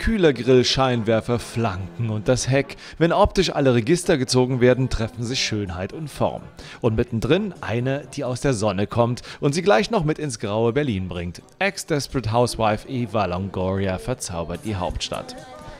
Kühlergrill, Scheinwerfer, Flanken und das Heck. Wenn optisch alle Register gezogen werden, treffen sich Schönheit und Form. Und mittendrin eine, die aus der Sonne kommt und sie gleich noch mit ins graue Berlin bringt. Ex-Desperate Housewife Eva Longoria verzaubert die Hauptstadt.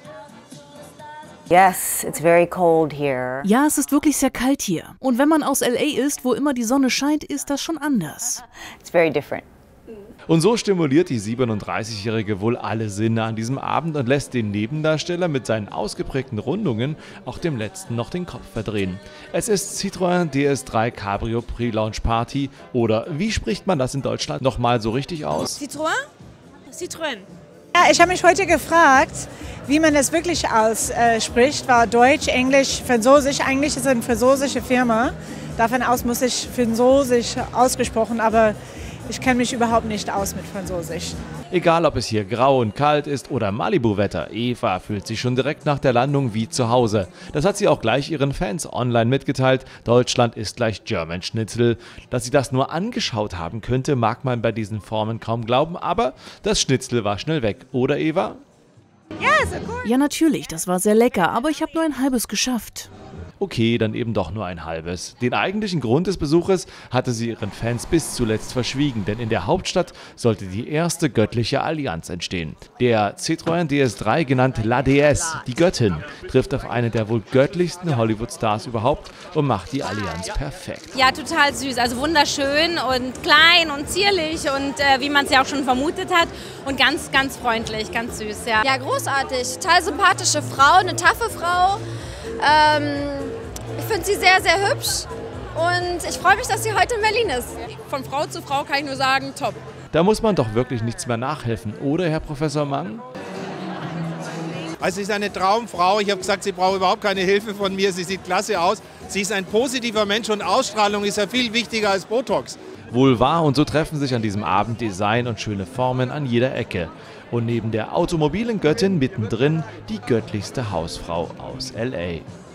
Yes, it's very cold here. Ja, es ist wirklich sehr kalt hier. Und wenn man aus LA ist, wo immer die Sonne scheint, ist das schon anders. It's very different. Und so stimuliert die 37-Jährige wohl alle Sinne an diesem Abend und lässt den Nebendarsteller mit seinen ausgeprägten Rundungen auch dem Letzten noch den Kopf verdrehen. Es ist Citroën DS3 Cabrio Pre-Launch Party oder wie spricht man das in Deutschland nochmal so richtig aus? Citroën? Citroën. Ja, ich habe mich heute gefragt, wie man das wirklich ausspricht. War Deutsch, Englisch, Französisch. Eigentlich ist es eine französische Firma. Davon aus muss ich Französisch ausgesprochen, aber ich kenne mich überhaupt nicht aus mit Französisch. Egal, ob es hier grau und kalt ist oder Malibu-Wetter, Eva fühlt sich schon direkt nach der Landung wie zu Hause. Das hat sie auch gleich ihren Fans online mitgeteilt. Deutschland ist gleich German Schnitzel. Dass sie das nur angeschaut haben könnte, mag man bei diesen Formen kaum glauben, aber das Schnitzel war schnell weg, oder Eva? Ja, natürlich, das war sehr lecker, aber ich habe nur ein halbes geschafft. Okay, dann eben doch nur ein halbes. Den eigentlichen Grund des Besuches hatte sie ihren Fans bis zuletzt verschwiegen, denn in der Hauptstadt sollte die erste göttliche Allianz entstehen. Der Citroën DS3, genannt La Déesse, die Göttin, trifft auf eine der wohl göttlichsten Hollywood-Stars überhaupt und macht die Allianz perfekt. Ja, total süß. Also wunderschön und klein und zierlich und wie man es ja auch schon vermutet hat. Und ganz, ganz freundlich, ganz süß, ja. Ja, großartig. Total sympathische Frau, eine taffe Frau. Ich finde sie sehr, sehr hübsch und ich freue mich, dass sie heute in Berlin ist. Von Frau zu Frau kann ich nur sagen, top. Da muss man doch wirklich nichts mehr nachhelfen, oder Herr Professor Mang? Also sie ist eine Traumfrau. Ich habe gesagt, sie braucht überhaupt keine Hilfe von mir. Sie sieht klasse aus. Sie ist ein positiver Mensch und Ausstrahlung ist ja viel wichtiger als Botox. Wohl wahr, und so treffen sich an diesem Abend Design und schöne Formen an jeder Ecke. Und neben der automobilen Göttin mittendrin die göttlichste Hausfrau aus LA.